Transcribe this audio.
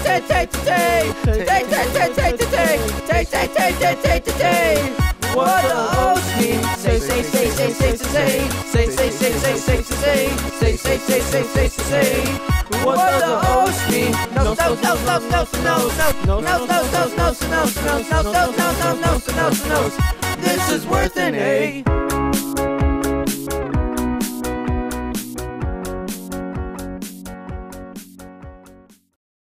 What the O's mean? Say. What the O's mean? No. This is worth an A.